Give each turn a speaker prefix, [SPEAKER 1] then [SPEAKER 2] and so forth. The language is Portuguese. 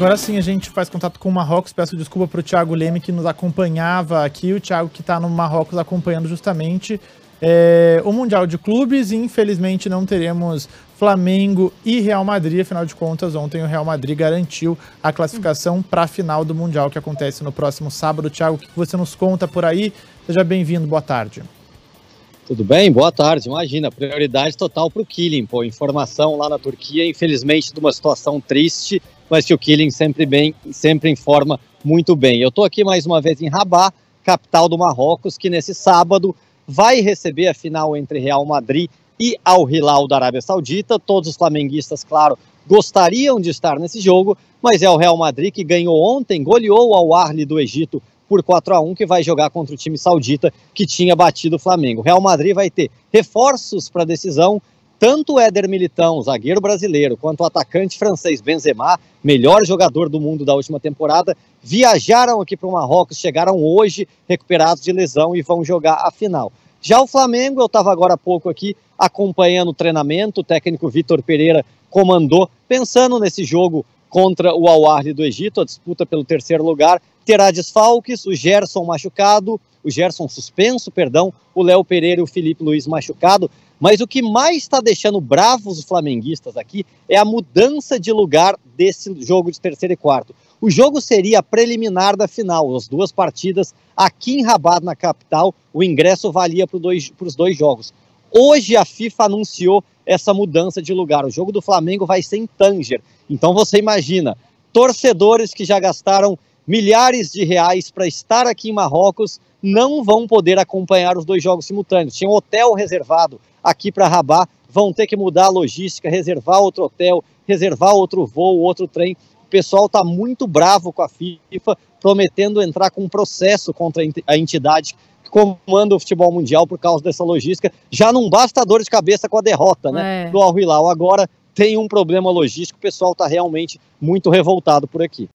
[SPEAKER 1] Agora sim a gente faz contato com o Marrocos. Peço desculpa para o Thiago Leme, que nos acompanhava aqui. O Thiago que está no Marrocos acompanhando justamente o Mundial de Clubes. E infelizmente não teremos Flamengo e Real Madrid. Afinal de contas, ontem o Real Madrid garantiu a classificação para a final do Mundial, que acontece no próximo sábado. Thiago, o que você nos conta por aí? Seja bem-vindo, boa tarde.
[SPEAKER 2] Tudo bem? Boa tarde. Imagina, prioridade total para o Killing. Pô, informação lá na Turquia, infelizmente, de uma situação triste, mas que o Killing sempre informa muito bem. Eu estou aqui mais uma vez em Rabat, capital do Marrocos, que nesse sábado vai receber a final entre Real Madrid e Al Hilal da Arábia Saudita. Todos os flamenguistas, claro, gostariam de estar nesse jogo, mas é o Real Madrid que ganhou ontem, goleou o Al Ahly do Egito por 4-1, que vai jogar contra o time saudita que tinha batido o Flamengo. O Real Madrid vai ter reforços para a decisão, tanto o Éder Militão, zagueiro brasileiro, quanto o atacante francês Benzema, melhor jogador do mundo da última temporada, viajaram aqui para o Marrocos, chegaram hoje recuperados de lesão e vão jogar a final. Já o Flamengo, eu estava agora há pouco aqui acompanhando o treinamento, o técnico Vitor Pereira comandou, pensando nesse jogo contra o Al Ahly do Egito, a disputa pelo terceiro lugar. Terá desfalques, o Gerson suspenso, o Léo Pereira e o Felipe Luiz machucado, mas o que mais está deixando bravos os flamenguistas aqui é a mudança de lugar desse jogo de terceiro e quarto. O jogo seria a preliminar da final, as duas partidas aqui em Rabat, na capital, o ingresso valia para os dois jogos. Hoje a FIFA anunciou essa mudança de lugar, o jogo do Flamengo vai ser em Tanger, então você imagina, torcedores que já gastaram milhares de reais para estar aqui em Marrocos não vão poder acompanhar os dois jogos simultâneos. Tinha um hotel reservado aqui para Rabat, vão ter que mudar a logística, reservar outro hotel, reservar outro voo, outro trem. O pessoal está muito bravo com a FIFA, prometendo entrar com um processo contra a entidade que comanda o futebol mundial por causa dessa logística. Já não basta a dor de cabeça com a derrota, né, do Al Hilal. Agora tem um problema logístico, o pessoal está realmente muito revoltado por aqui.